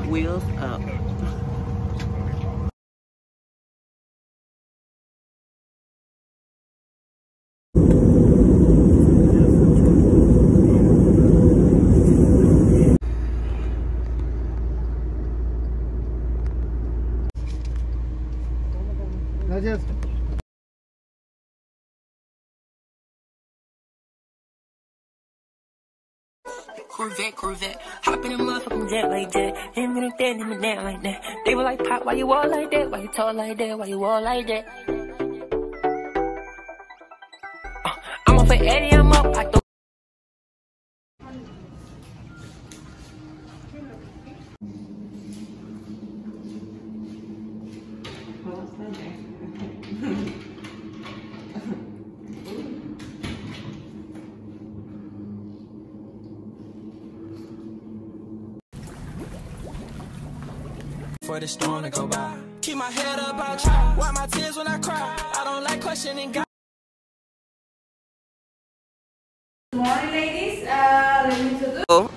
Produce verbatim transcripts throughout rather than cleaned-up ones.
Wheels up. Corvette, Corvette, hop in a motherfucking jet like that. Him and that, him and that like that. They were like, Pop, why you all like that? Why you talk like that? Why you all like that? Uh, I'm up for Eddie, I'm up. I throw for the storm to go by. Keep my head up, I try. Wipe my tears when I cry. I don't like questioning God. Good morning, ladies. Uh, let me introduce. Oh.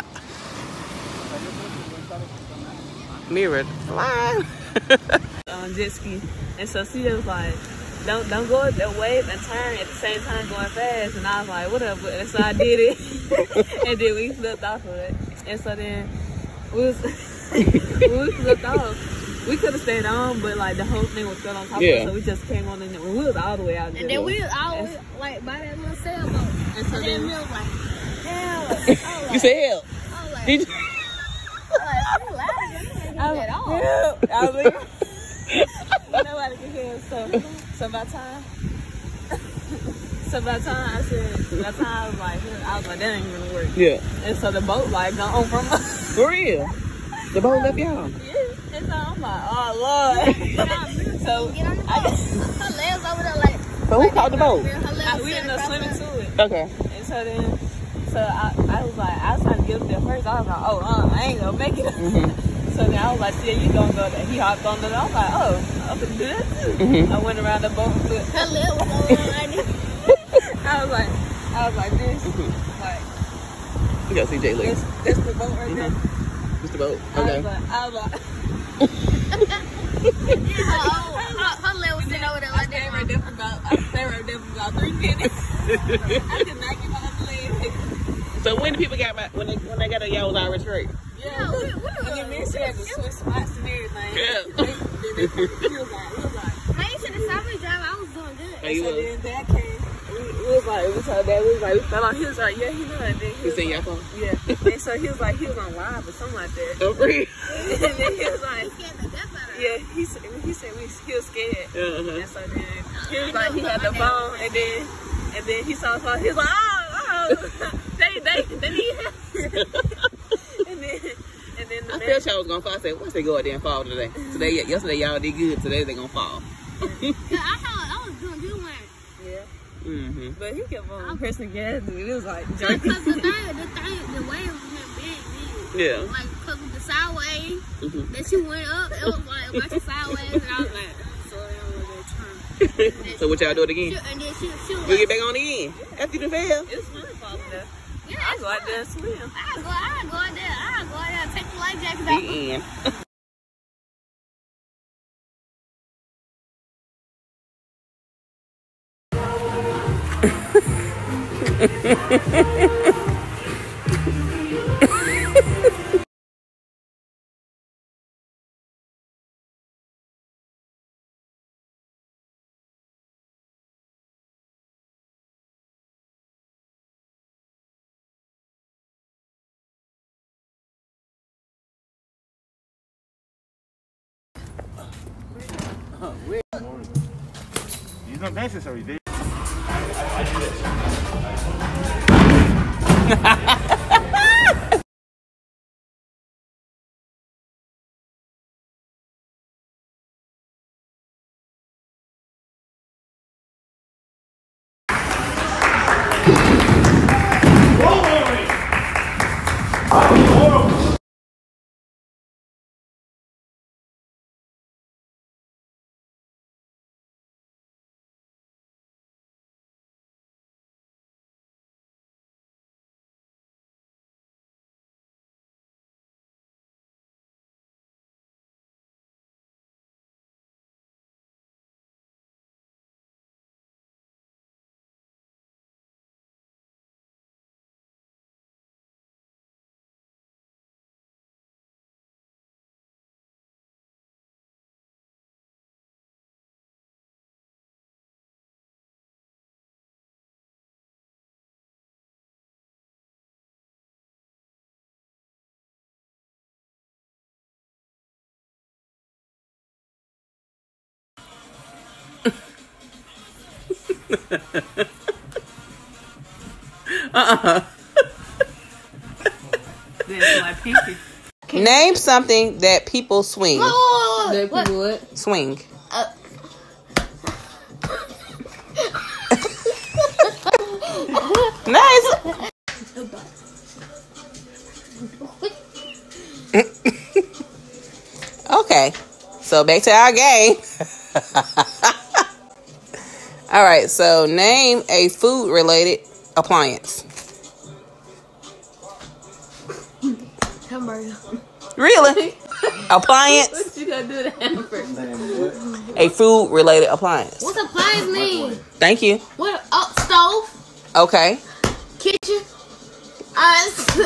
Mirror flying. On jet ski, and so she was like, "Don't don't go that wave and turn at the same time going fast." And I was like, "Whatever." And so I did it, and then we flipped off of it. And so then we was when we flipped off, we could have stayed on, but like the whole thing was still on top Yeah. of us, so we just came on and we was all the way out there. And then we was all like by that little sailboat. And so And then then we was like, hell. I was like, You said help. I was like, Did you? I was like, you I was at all. like, I was like, nobody could hear us. So, so by the time, so by the time I said, by the time I was like, I was like, that ain't gonna work. Yeah. And so the boat like gone from us. For real. The boat left y'all. Yeah. And so I'm like, oh Lord. So Get on the boat. I, Her legs over there like. So who caught the boat? Her legs I, we sitting ended up across swimming her- to it. Okay. And so then, so I, I was like, I was trying to get up there first. I was like, oh, uh, I ain't gonna make it. Mm-hmm. So then I was like, see, you gonna go there. He hopped on there. I was like, oh, I'm gonna do that too. Mm-hmm. I went around the boat. But Her leg was over there like this. I was like, I was like this. Mm-hmm. Like, You got C J this, legs. this the boat right there. Just the boat. I Okay. was like, I was like, Her, her, her leg was sitting over there I like stayed that. right there for about, I stayed right there for about three minutes. I could not get my other leg. So when the people got back, when they when they got there, y'all was already straight. Yeah, we, we and then me and she had to switch spots and everything. Yeah. They, they, they, he was like, he was like, I ain't to the sideways drive. I was doing good. Hey, you so was. then Dad came. We, we was like, we told Dad, we was like, we fell on. He was like, yeah, he know. And then he You was seen like, y'all phone? yeah. And so he was like, he was on live or something like that. Oh, for real? And then he was like, Scared the death out of her. yeah, he said, he said we, he was scared. Uh-huh. And so then he was like, he had the phone, and then and then he saw the phone. He was like, oh, oh, they they they need help. and then and then the I man, felt y'all was gonna fall. I said, once they go out there and fall today. Today, yesterday y'all did good. Today they gonna fall. Cause I thought I was doing good when. yeah. Mm-hmm. But he kept on pressing gas, and it was like jerking. Because the thing, the thing, the wave was big, big. Yeah. Like, because of the sideways, Mm-hmm. that she went up, it was like a bunch of sideways, and I was like, So it was a turn. So what y'all do it she, again? and then she, she was You like, get back on again after you done fell. It's fun falling there. yeah, I it's go out fun. there and swim. I go, I go out there, I go out there, take the life jackets out. The end. It's not necessary. They uh-uh. That's my pinky. Name something that people swing. That people what? Swing. Uh, Nice. Okay, so back to our game. All right, so name a food-related appliance. hamburger. Really? Appliance? What you gonna do to hamburger? A food-related appliance. What's appliance mean? Thank you. What? Oh, stove, Okay. kitchen. Uh,